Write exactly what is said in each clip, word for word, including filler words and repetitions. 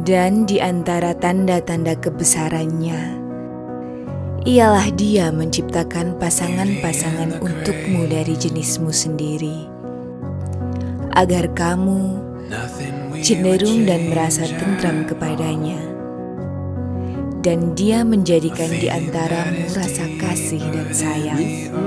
Dan di antara tanda-tanda kebesarannya, ialah Dia menciptakan pasangan-pasangan untukmu dari jenismu sendiri, agar kamu cenderung dan merasa tentram kepadanya, dan Dia menjadikan di antaramu rasa kasih dan sayang.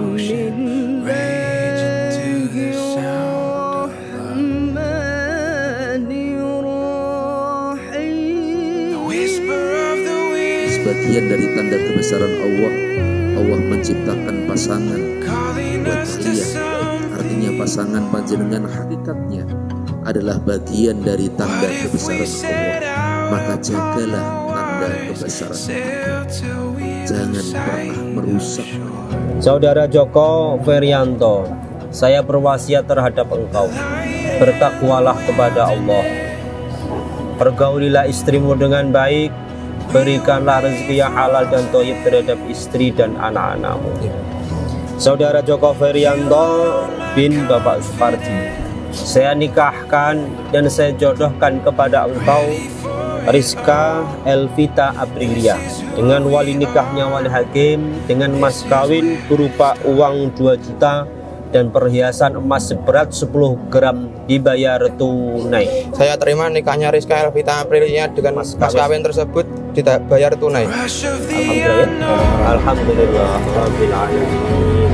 Sebagian dari tanda kebesaran Allah, Allah menciptakan pasangan buat kalian. Artinya pasangan panjenengan hakikatnya adalah bagian dari tanda kebesaran Allah. Maka jagalah tanda kebesaran Allah. Jangan pernah merusak. Saudara Joko Ferianto, saya berwasiat terhadap engkau, bertakwalah kepada Allah. Pergaulilah istrimu dengan baik, berikanlah rezeki yang halal dan thayyib terhadap istri dan anak-anakmu. Saudara Joko Ferianto bin Bapak Supardi, saya nikahkan dan saya jodohkan kepada engkau Rizka Elvita Aprilia dengan wali nikahnya wali hakim, dengan mas kawin berupa uang dua juta dan perhiasan emas seberat sepuluh gram dibayar tunai. Saya terima nikahnya Rizka Elvita Aprilia dengan mas kawin, mas kawin tersebut dibayar tunai. Alhamdulillah. Alhamdulillah Rabbil Alamin.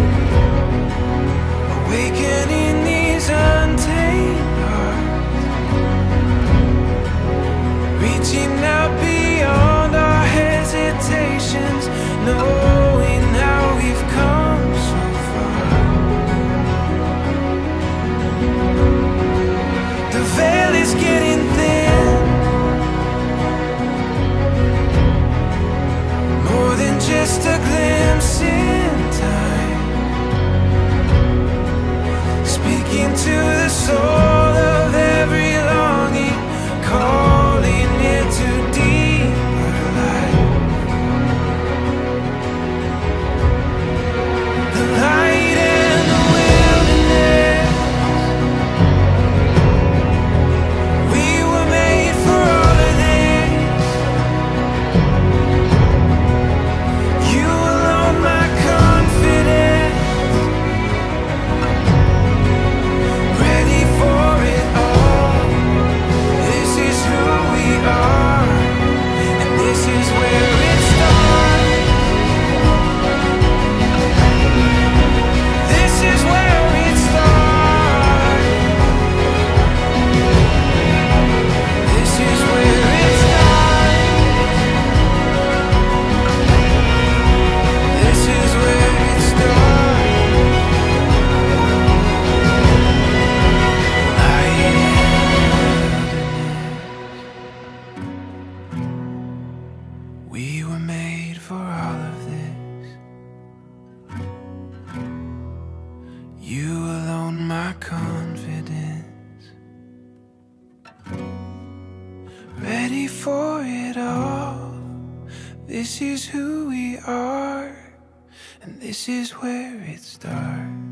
Reaching out beyond our hesitations, knowing how we've come so far. The veil is getting thin, more than just a glimpse in time, speaking to the soul of every longing, calling it to deeper light. The light and the wilderness, we were made for all of this. You alone my confidence, ready for it all. This is who we are, and this is where it starts. This is where it starts. This is where it starts. This is where it starts. We were made for all of this. You alone my confidence, ready for it all. This is who we are, and this is where it starts.